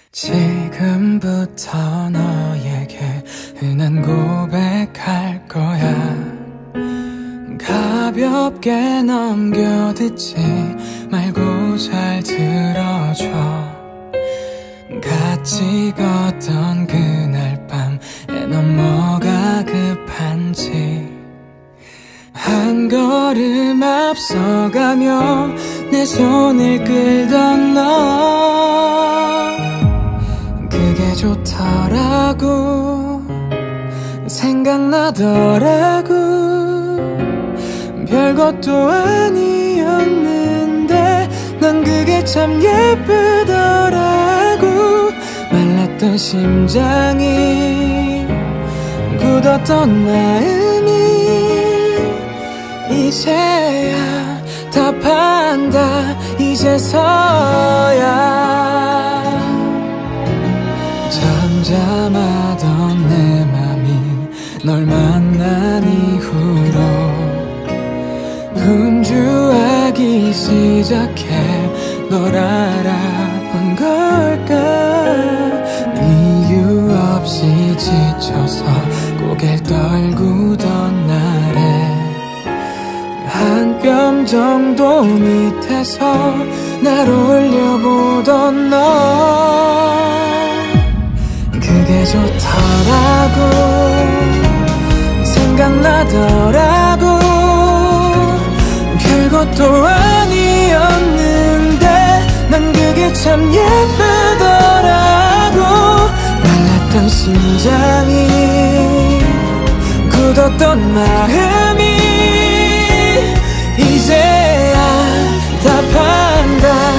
지금부터 너에게 흔한 고백할 거야. 가볍게 넘겨듣지 말고 잘 들어줘. 같이 걷던 그날 밤에 넌 뭐가 급한지 한 걸음 앞서가며 내 손을 끌던 너, 그게 좋더라고. 생각나더라고. 별것도 아니었는데 난 그게 참 예쁘더라고. 말랐던 심장이 굳었던 마음이 이제야 답한다. 이제서야 잠잠하던 내 맘이 널 만난 이후로 분주하기 시작해. 널 알아본 걸까. 이유 없이 지쳐서 고개를 떨구던 날에 한 뼘 정도 밑에서 날 올려보던 너, 그게 좋더라고. 생각나더라고. 별것도 아니었는데 난 그게 참 예쁘더라고. 말랐던 심장이 굳었던 마음이 이제야 답한다.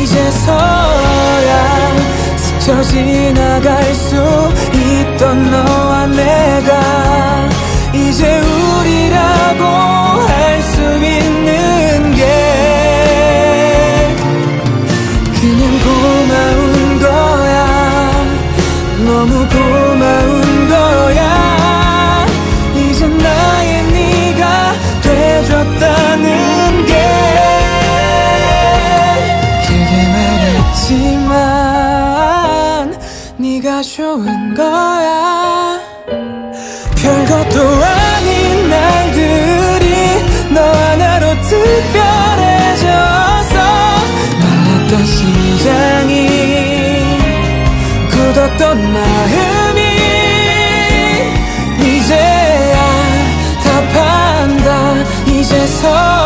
이제서야 스쳐 지나갈 수 있던 너와 내가 이제 우리라고 할 수 있는 게 그냥 고마운 거야. 너무 고마운 거야. 이제 나의 네가 돼줬다는 게. 길게 말했지만 네가 좋은 거야. 별것도 아닌 날들이 너 하나로 특별해졌어. 말랐던 심장이 굳었던 마음이 이제야 답한다. 이제서